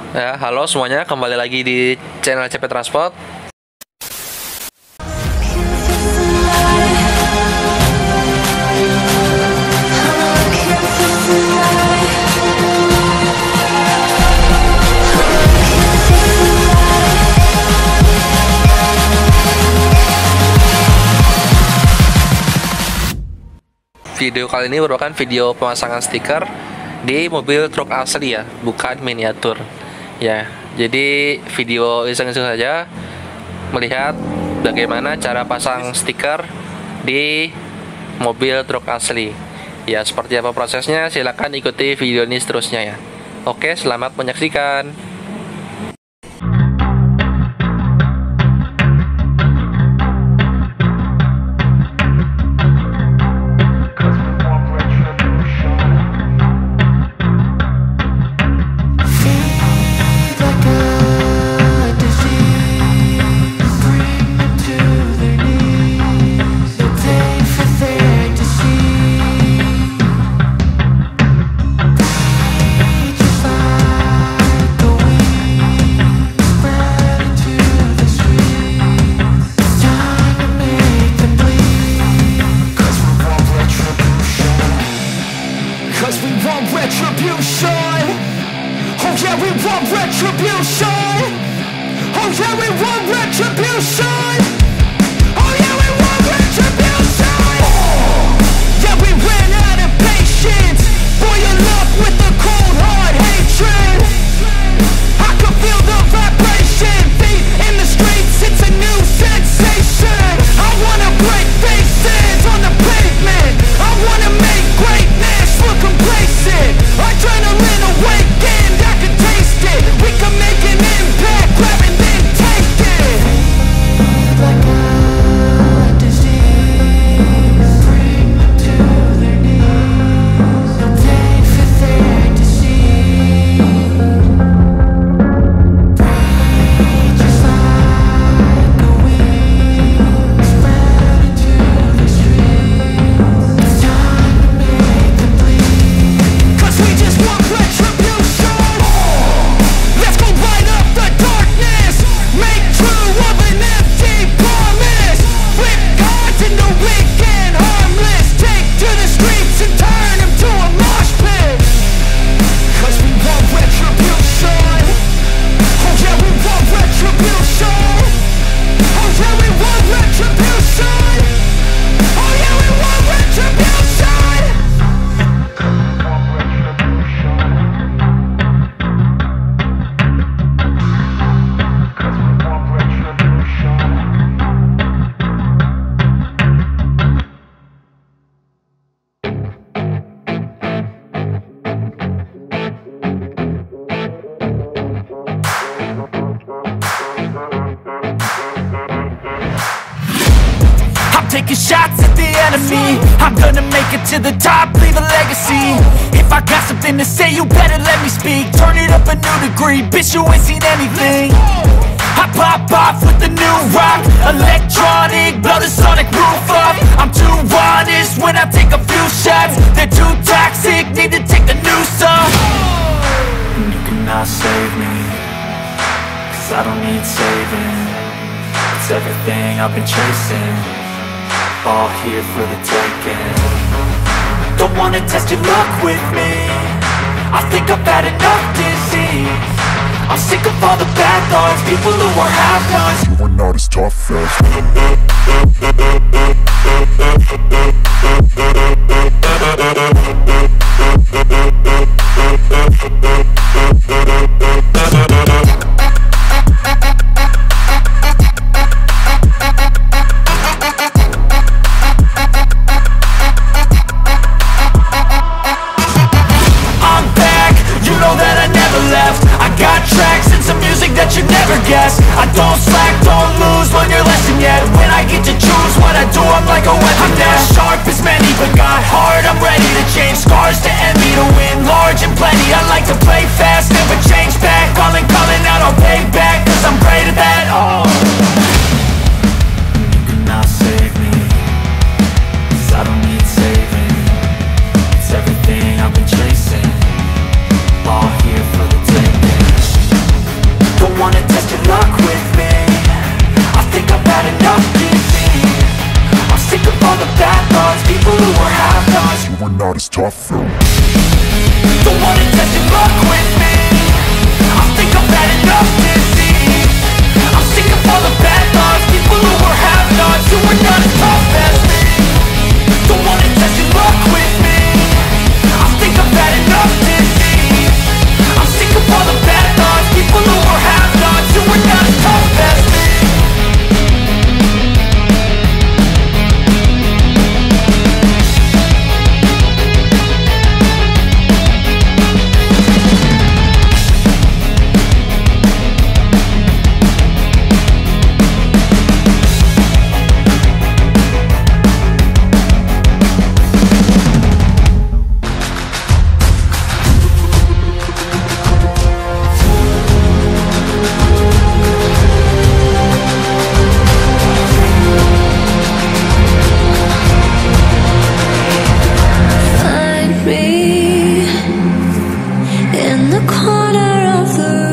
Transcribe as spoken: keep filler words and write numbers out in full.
Ya, halo semuanya, kembali lagi di channel C P Transport. Video kali ini merupakan video pemasangan stiker di mobil truk asli ya, bukan miniatur. Ya, jadi video iseng-iseng saja melihat bagaimana cara pasang stiker di mobil truk asli. Ya, seperti apa prosesnya? Silahkan ikuti video ini seterusnya ya. Oke, selamat menyaksikan. Retribution. Oh yeah, we want retribution. Oh yeah, we want retribution. Oh yeah, we want retribution. Yeah, we ran out of patience. Boil up with the cold hard hatred. I can feel the vibration. Feet in the streets, it's a new sensation. I wanna break faces on the pavement. I wanna make greatness look complacent. Adrenaline awakened, I can taste it. We can make an impact, grab and then take it. Like a disease, bring them to their knees. No pain for their disease. Breathe just like a weed, spread into the streets. It's time to make them bleed. Cause we just want retribution. Let's go light up the darkness. Make true of an empty promise. Flip cards into weak and harmless. Take to the streets and turn them to a mosh pit. Cause we want retribution. Oh yeah, we want retribution. Oh yeah, we want retribution. Oh yeah, we want retribution. I'm taking shots at the enemy. I'm gonna make it to the top, leave a legacy. If I got something to say, you better let me speak. Turn it up a new degree, bitch, you ain't seen anything. I pop off with the new rock, electronic, blow the sonic roof up. I'm too honest when I take a few shots. They're too toxic, need to take the noose off. And you cannot save me, cause I don't need saving. It's everything I've been chasing, all here for the taking. Don't wanna test your luck with me, I think I've had enough disease. I'm sick of all the bad thoughts, people who are half-nots. You are not as tough as I'm back, you know that I never left. I got tracks and some music that you never guessed. I don't slack, don't lose, learn your lesson yet. When I get to choose what I do, I'm like a weapon. I'm not sharp as many, but got hard, I'm ready to change. Scars to envy, to win large and plenty. I like to play fast, never change back. Calling, calling out, I'll pay back, cause I'm great at that. Oh, you cannot save me, cause I don't need saving. It's everything I've been chasing, all here for the taking. is tougher. Don't wanna test your luck with me. I think I've had enough disease. I'm sick of all the bad thoughts, people who were have-nots, who were not as tough as me. Don't wanna test your luck with me. I think I've had enough disease. I'm sick of all the bad thoughts, people who were have-nots, who were not as tough as me. In the corner of the